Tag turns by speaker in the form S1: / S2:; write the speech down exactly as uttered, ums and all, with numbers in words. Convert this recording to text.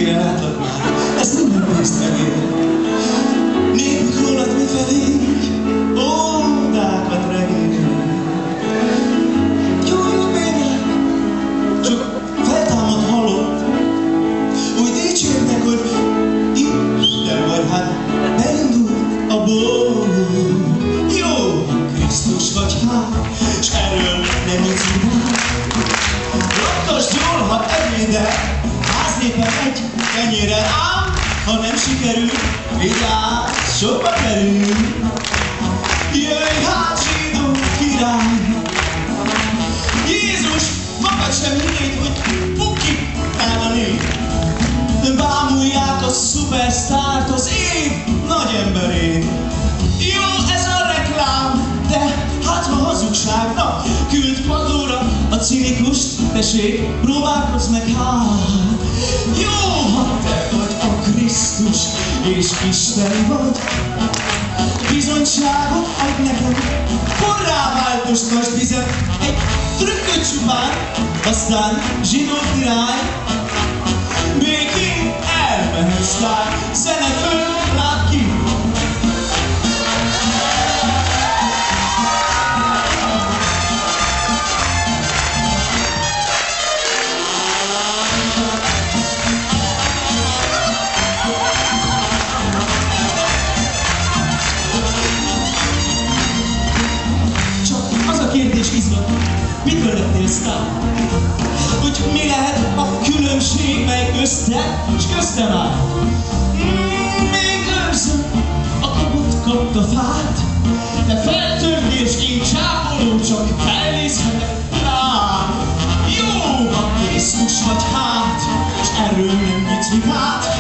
S1: végre látlak már, ez minden pénzt megér. Népük rólad mifelé, ódákat regél. Jó, jó, végre, csak feltámad halott. Úgy dicsérnek, hogy Isten vagy, hát beindult a bor. Jó, Krisztus vagy hát, s erről nem így színál. Laktasd jól, ha ebédel, háznépen egy kenyérrel, ám ha nem sikerül, vigyázz, sokba kerül. Jöjj hát, zsidó király! Jézus magad sem hinnéd, hogy buki el a nép. Bámulják a szupersztárt, az év nagy emberét. Jó ez a reklám, de hát ma hazugságnak küld padlóra a cinikust, tessék, próbálkozz meg hát. Jó, ha te vagy a Krisztus, és Isten vagy, bizonyságot adj nekem, forrá változtasd vizet, egy trükköt csupán, aztán zsidó király, békén elmehetsz tár, zene föl, lát ki! Kérdés izgat, mitől lettél sztár? Hogy mi lehet a különbség, mely közte és köztem áll? Mm, még őrzöm a kapott kapta fát, de feltört és én csápolom, csak felnézhetek rám. Jó, ha Krisztus vagy hát, és erről nem nyitsz vitát.